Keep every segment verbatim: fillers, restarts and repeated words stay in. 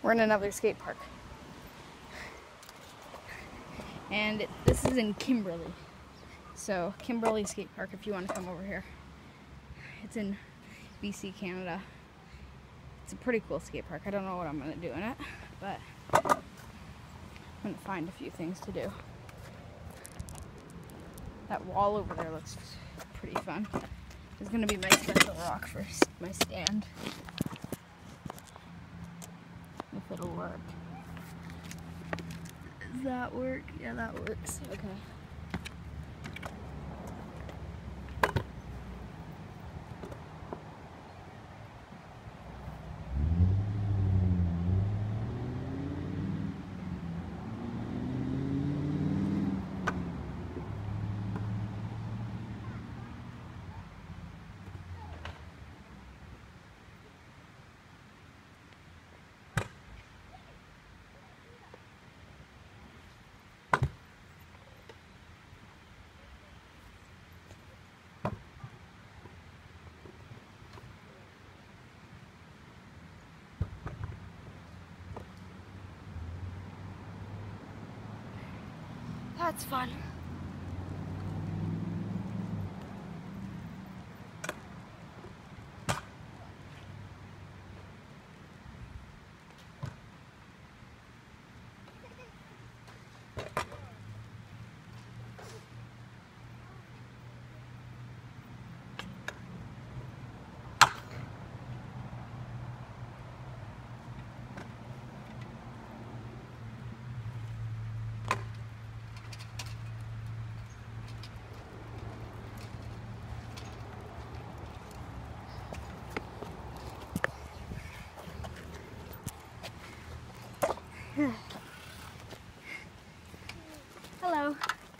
We're in another skate park. And it, this is in Kimberley. So, Kimberley Skate Park if you want to come over here. It's in B C, Canada. It's a pretty cool skate park. I don't know what I'm going to do in it, but I'm going to find a few things to do. That wall over there looks pretty fun. It's going to be my special rock for my stand. If it'll work. Does that work? Yeah, that works. Okay. That's fun. Hello.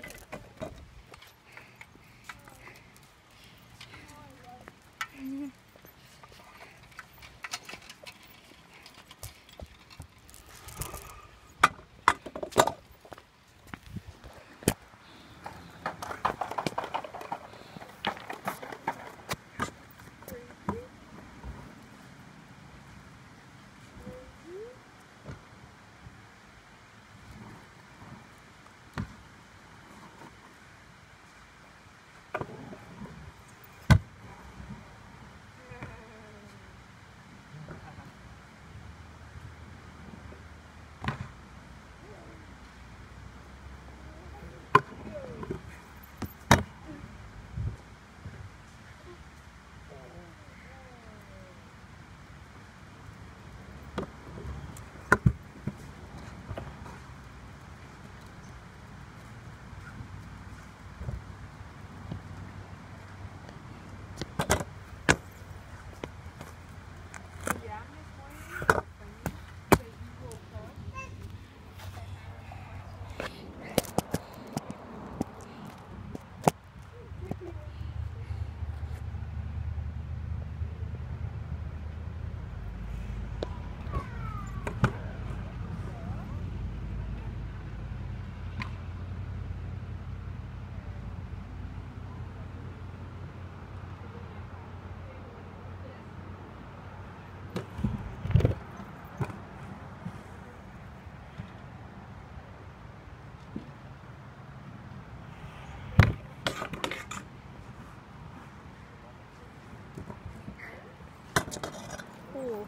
Cool.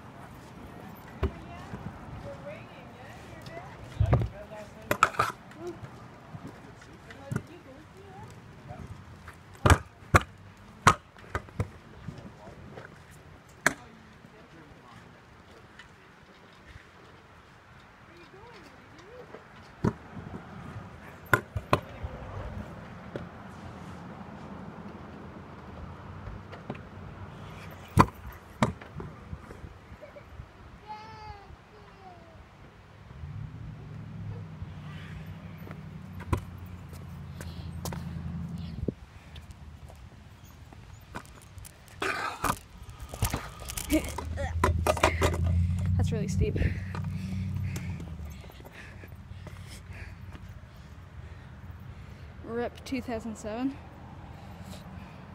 That's really steep. Rip two thousand seven.